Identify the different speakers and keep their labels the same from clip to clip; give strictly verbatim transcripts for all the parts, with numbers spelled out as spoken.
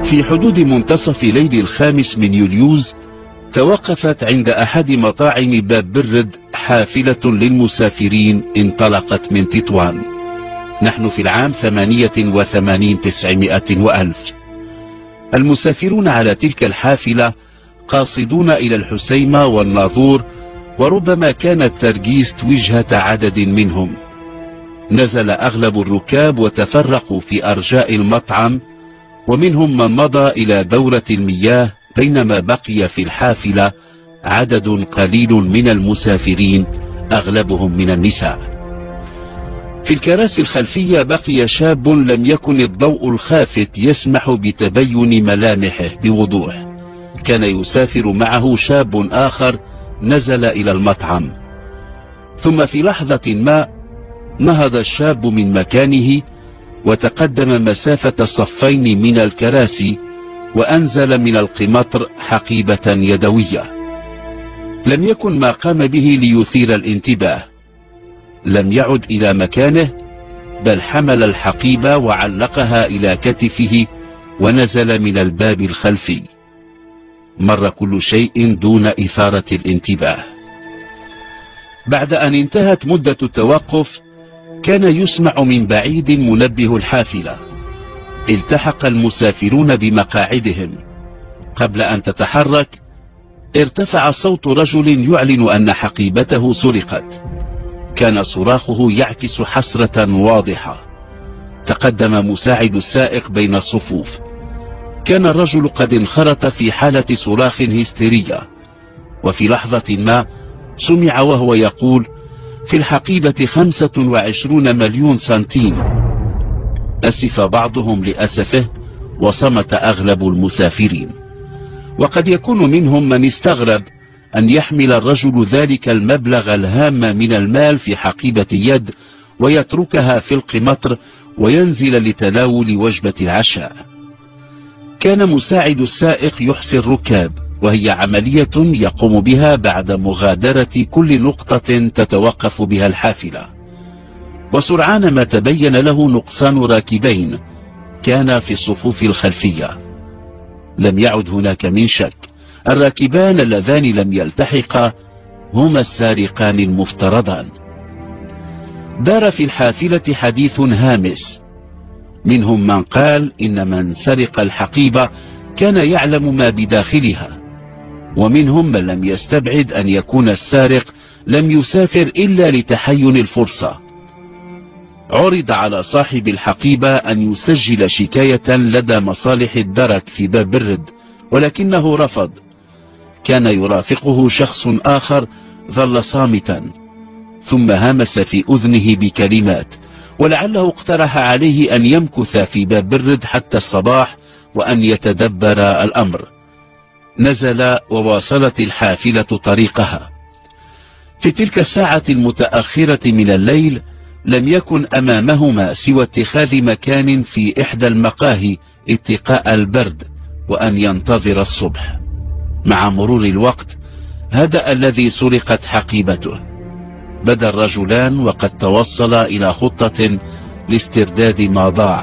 Speaker 1: في حدود منتصف ليل الخامس من يوليوز توقفت عند أحد مطاعم باب برد حافلة للمسافرين انطلقت من تطوان. نحن في العام ثمانية وثمانين تسعمائة وألف. المسافرون على تلك الحافلة قاصدون إلى الحسيمة والناظور، وربما كانت ترجيست وجهة عدد منهم. نزل أغلب الركاب وتفرقوا في أرجاء المطعم، ومنهم من مضى إلى دورة المياه، بينما بقي في الحافلة عدد قليل من المسافرين أغلبهم من النساء. في الكراسي الخلفية بقي شاب لم يكن الضوء الخافت يسمح بتبين ملامحه بوضوح. كان يسافر معه شاب آخر نزل إلى المطعم، ثم في لحظة ما نهض الشاب من مكانه وتقدم مسافة صفين من الكراسي، وأنزل من القمطر حقيبة يدوية. لم يكن ما قام به ليثير الانتباه. لم يعد إلى مكانه، بل حمل الحقيبة وعلقها إلى كتفه ونزل من الباب الخلفي. مر كل شيء دون إثارة الانتباه. بعد أن انتهت مدة التوقف كان يسمع من بعيد منبه الحافلة. التحق المسافرون بمقاعدهم. قبل أن تتحرك ارتفع صوت رجل يعلن أن حقيبته سرقت. كان صراخه يعكس حسرة واضحة. تقدم مساعد السائق بين الصفوف. كان الرجل قد انخرط في حالة صراخ هستيرية، وفي لحظة ما سمع وهو يقول: في الحقيبة خمسة وعشرون مليون سنتيم. أسف بعضهم لأسفه، وصمت أغلب المسافرين. وقد يكون منهم من استغرب أن يحمل الرجل ذلك المبلغ الهام من المال في حقيبة يد ويتركها في القمطر وينزل لتناول وجبة العشاء. كان مساعد السائق يحصي الركاب، وهي عملية يقوم بها بعد مغادرة كل نقطة تتوقف بها الحافلة. وسرعان ما تبين له نقصان راكبين كان في الصفوف الخلفية. لم يعد هناك من شك، الراكبان اللذان لم يلتحقا هما السارقان المفترضان. دار في الحافلة حديث هامس. منهم من قال إن من سرق الحقيبة كان يعلم ما بداخلها، ومنهم من لم يستبعد أن يكون السارق لم يسافر إلا لتحين الفرصة. عرض على صاحب الحقيبة أن يسجل شكاية لدى مصالح الدرك في باب برد، ولكنه رفض. كان يرافقه شخص آخر ظل صامتا، ثم همس في أذنه بكلمات، ولعله اقترح عليه أن يمكث في باب برد حتى الصباح وأن يتدبر الأمر. نزل وواصلت الحافلة طريقها. في تلك الساعة المتأخرة من الليل لم يكن أمامهما سوى اتخاذ مكان في إحدى المقاهي اتقاء البرد وأن ينتظر الصبح. مع مرور الوقت هدأ الذي سرقت حقيبته. بدا الرجلان وقد توصلا إلى خطة لاسترداد ما ضاع.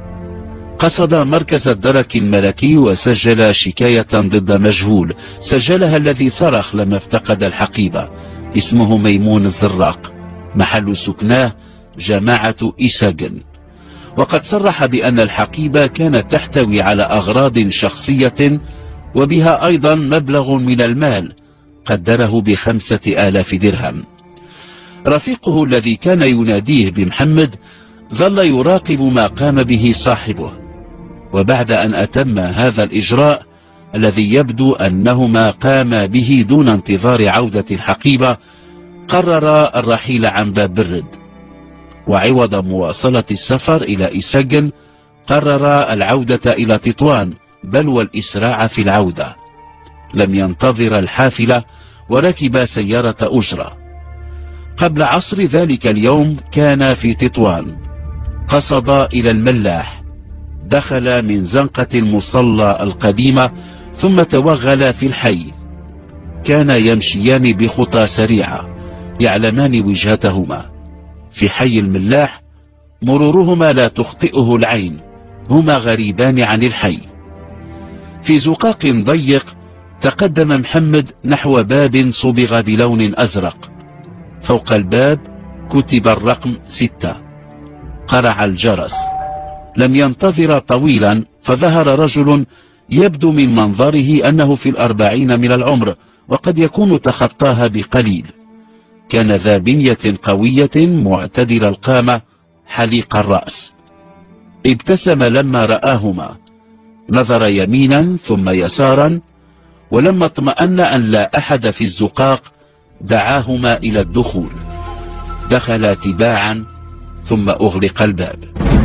Speaker 1: قصد مركز الدرك الملكي وسجل شكاية ضد مجهول، سجلها الذي صرخ لما افتقد الحقيبة. اسمه ميمون الزراق، محل سكناه جماعة إيساجن. وقد صرح بأن الحقيبة كانت تحتوي على أغراض شخصية، وبها أيضا مبلغ من المال قدره بخمسة آلاف درهم. رفيقه الذي كان يناديه بمحمد ظل يراقب ما قام به صاحبه، وبعد أن أتم هذا الإجراء الذي يبدو أنهما قاما به دون انتظار عودة الحقيبة، قرر الرحيل عن باب برد. وعوض مواصلة السفر إلى إيساجن قرر العودة إلى تطوان، بل والإسراع في العودة. لم ينتظر الحافلة وركب سيارة أجرة. قبل عصر ذلك اليوم كان في تطوان. قصد إلى الملاح، دخل من زنقة المصلى القديمة ثم توغل في الحي. كان يمشيان بخطى سريعة يعلمان وجهتهما. في حي الملاح مرورهما لا تخطئه العين، هما غريبان عن الحي. في زقاق ضيق تقدم محمد نحو باب صبغ بلون أزرق، فوق الباب كتب الرقم ستة. قرع الجرس، لم ينتظر طويلا فظهر رجل يبدو من منظره أنه في الأربعين من العمر، وقد يكون تخطاها بقليل. كان ذا بنية قوية معتدل القامة حليق الرأس. ابتسم لما رآهما، نظر يمينا ثم يسارا، ولما اطمأن أن لا أحد في الزقاق دعاهما إلى الدخول. دخلا تباعا ثم أغلق الباب.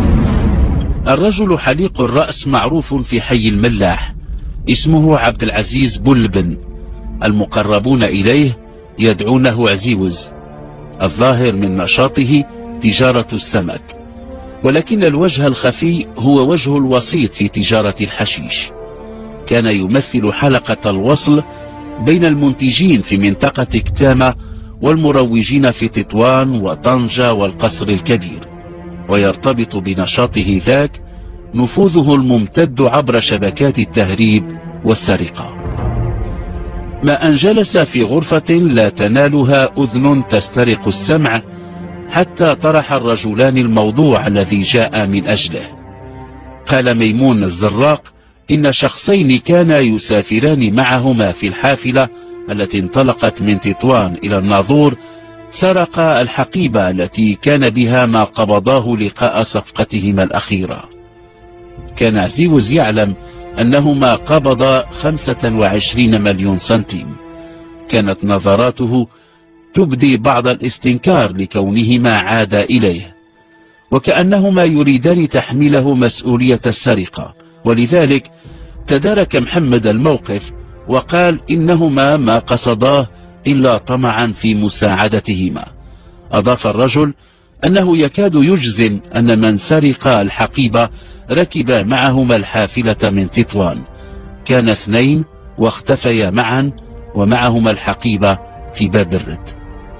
Speaker 1: الرجل حليق الرأس معروف في حي الملاح، اسمه عبد العزيز بلبن، المقربون إليه يدعونه عزيوز. الظاهر من نشاطه تجارة السمك، ولكن الوجه الخفي هو وجه الوسيط في تجارة الحشيش. كان يمثل حلقة الوصل بين المنتجين في منطقة كتامة والمروجين في تطوان وطنجة والقصر الكبير، ويرتبط بنشاطه ذاك نفوذه الممتد عبر شبكات التهريب والسرقة. ما أن جلس في غرفة لا تنالها أذن تسترق السمع حتى طرح الرجلان الموضوع الذي جاء من أجله. قال ميمون الزراق إن شخصين كانا يسافران معهما في الحافلة التي انطلقت من تطوان إلى الناظور سرقا الحقيبة التي كان بها ما قبضاه لقاء صفقتهما الأخيرة. كان عزيوز يعلم أنهما قبضا خمسة وعشرين مليون سنتيم. كانت نظراته تبدي بعض الاستنكار لكونهما عادا إليه، وكأنهما يريدان تحميله مسؤولية السرقة، ولذلك تدارك محمد الموقف وقال إنهما ما قصداه إلا طمعا في مساعدتهما. أضاف الرجل أنه يكاد يجزم أن من سرق الحقيبة ركب معهما الحافلة من تطوان. كان اثنين واختفيا معا ومعهما الحقيبة في باب الرد.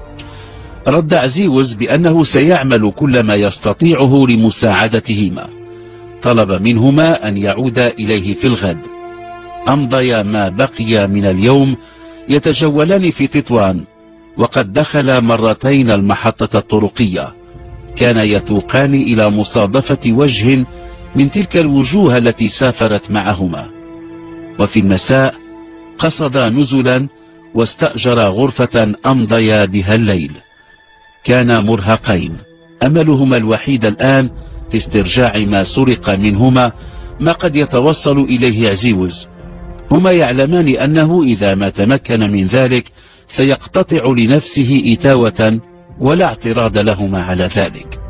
Speaker 1: رد عزيوز بأنه سيعمل كل ما يستطيعه لمساعدتهما. طلب منهما أن يعودا إليه في الغد. أمضيا ما بقي من اليوم يتجولان في تطوان، وقد دخل مرتين المحطة الطرقية. كان يتوقان إلى مصادفة وجه من تلك الوجوه التي سافرت معهما. وفي المساء قصدا نزلا واستأجر غرفة أمضيا بها الليل. كانا مرهقين، أملهما الوحيد الآن في استرجاع ما سرق منهما ما قد يتوصل إليه عزيوز. هما يعلمان أنه إذا ما تمكن من ذلك سيقتطع لنفسه إتاوة، ولا اعتراض لهما على ذلك.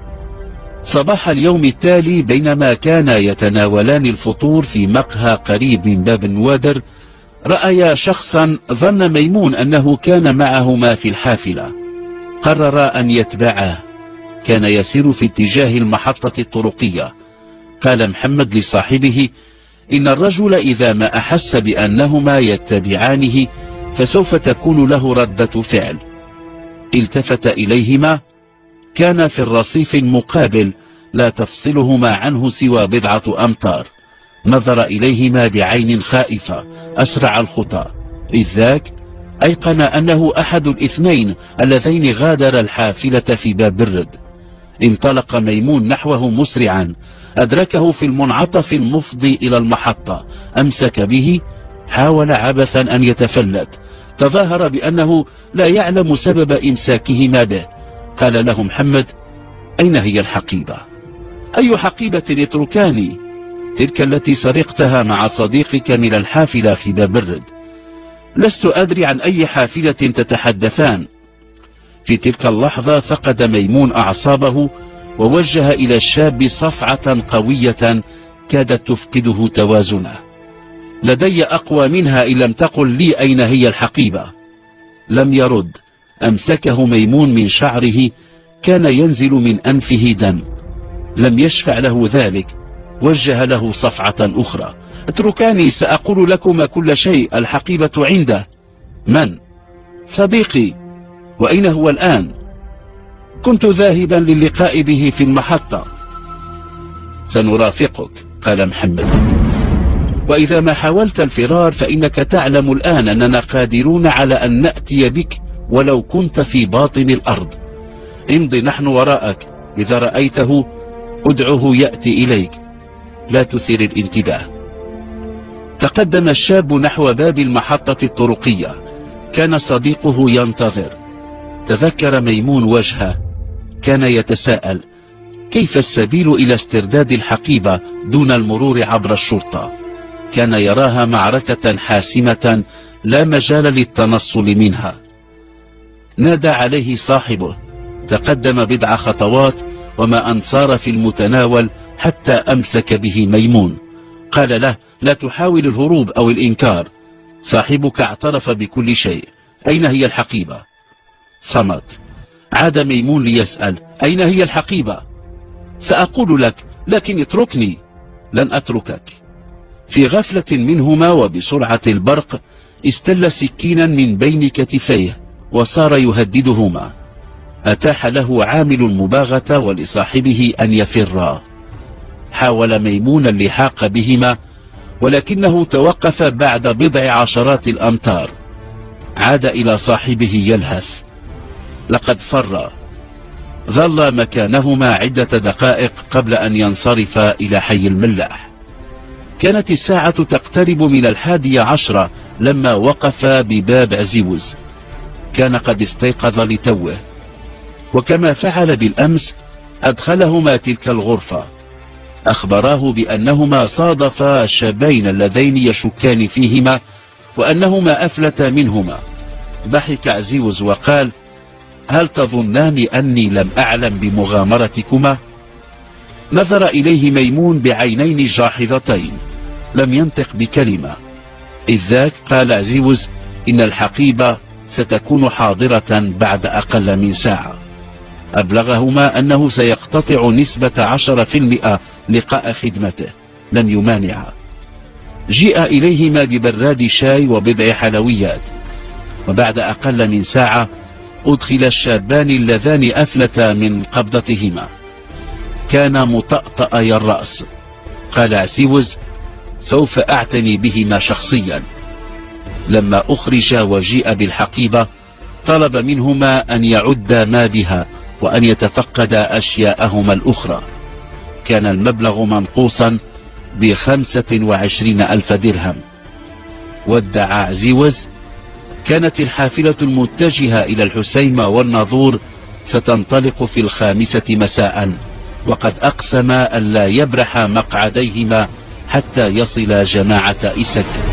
Speaker 1: صباح اليوم التالي بينما كانا يتناولان الفطور في مقهى قريب من باب النوادر، رأيا شخصا ظن ميمون أنه كان معهما في الحافلة. قرر أن يتبعه. كان يسير في اتجاه المحطة الطرقية. قال محمد لصاحبه إن الرجل إذا ما أحس بأنهما يتبعانه فسوف تكون له ردة فعل. التفت إليهما. كان في الرصيف المقابل لا تفصلهما عنه سوى بضعة أمتار. نظر إليهما بعين خائفة، أسرع الخطى، إذ ذاك أيقن أنه أحد الاثنين اللذين غادر الحافلة في باب الرد. انطلق ميمون نحوه مسرعا، أدركه في المنعطف المفضي إلى المحطة، أمسك به، حاول عبثا أن يتفلت، تظاهر بأنه لا يعلم سبب إمساكهما به. قال له محمد: أين هي الحقيبة؟ أي حقيبة اتركاني؟ تلك التي سرقتها مع صديقك من الحافلة في باب الرد. لست أدري عن أي حافلة تتحدثان. في تلك اللحظة فقد ميمون أعصابه، ووجه إلى الشاب صفعة قوية كادت تفقده توازنه. لدي أقوى منها إن لم تقل لي أين هي الحقيبة. لم يرد. أمسكه ميمون من شعره، كان ينزل من أنفه دم. لم يشفع له ذلك. وجه له صفعة أخرى: اتركاني، سأقول لكما كل شيء. الحقيبة عنده. من؟ صديقي. وأين هو الآن؟ كنت ذاهبا للقاء به في المحطة. سنرافقك، قال محمد. وإذا ما حاولت الفرار فإنك تعلم الآن أننا قادرون على أن نأتي بك ولو كنت في باطن الأرض. امض نحن وراءك، إذا رأيته ادعه يأتي إليك، لا تثير الانتباه. تقدم الشاب نحو باب المحطة الطرقية، كان صديقه ينتظر. تذكر ميمون وجهه، كان يتساءل كيف السبيل إلى استرداد الحقيبة دون المرور عبر الشرطة. كان يراها معركة حاسمة لا مجال للتنصل منها. نادى عليه صاحبه، تقدم بضع خطوات وما أن صار في المتناول حتى أمسك به ميمون. قال له لا تحاول الهروب أو الإنكار، صاحبك اعترف بكل شيء، أين هي الحقيبة؟ صمت. عاد ميمون ليسأل أين هي الحقيبة؟ سأقول لك لكن اتركني. لن أتركك. في غفلة منهما وبسرعة البرق استل سكينا من بين كتفيه وصار يهددهما. أتاح له عامل المباغتة ولصاحبه أن يفرا. حاول ميمون اللحاق بهما ولكنه توقف بعد بضع عشرات الأمتار. عاد إلى صاحبه يلهث. لقد فر. ظل مكانهما عدة دقائق قبل أن ينصرف إلى حي الملاح. كانت الساعة تقترب من الحادية عشرة لما وقف بباب عزيوز. كان قد استيقظ لتوه، وكما فعل بالأمس أدخلهما تلك الغرفة. أخبراه بأنهما صادفا الشابين اللذين يشكان فيهما وأنهما أفلتا منهما. ضحك عزيوز وقال هل تظنان أني لم أعلم بمغامرتكما؟ نظر إليه ميمون بعينين جاحظتين، لم ينطق بكلمة. إذ ذاك قال عزيوز إن الحقيبة ستكون حاضرة بعد أقل من ساعة. أبلغهما أنه سيقتطع نسبة عشرة في المئة لقاء خدمته. لم يمانع. جيء إليهما ببراد شاي وبضع حلويات، وبعد أقل من ساعة أدخل الشابان اللذان أفلتا من قبضتهما. كان مطأطئي الرأس. قال عزيوز سوف أعتني بهما شخصيا. لما أخرج وجيء بالحقيبة طلب منهما أن يعدا ما بها وأن يتفقدا أشياءهما الأخرى. كان المبلغ منقوصا بخمسة وعشرين ألف درهم. ودع عزيوز. كانت الحافلة المتجهة إلى الحسيمة والناظور ستنطلق في الخامسة مساء، وقد أقسم ألا يبرح مقعديهما حتى يصل جماعة إسك.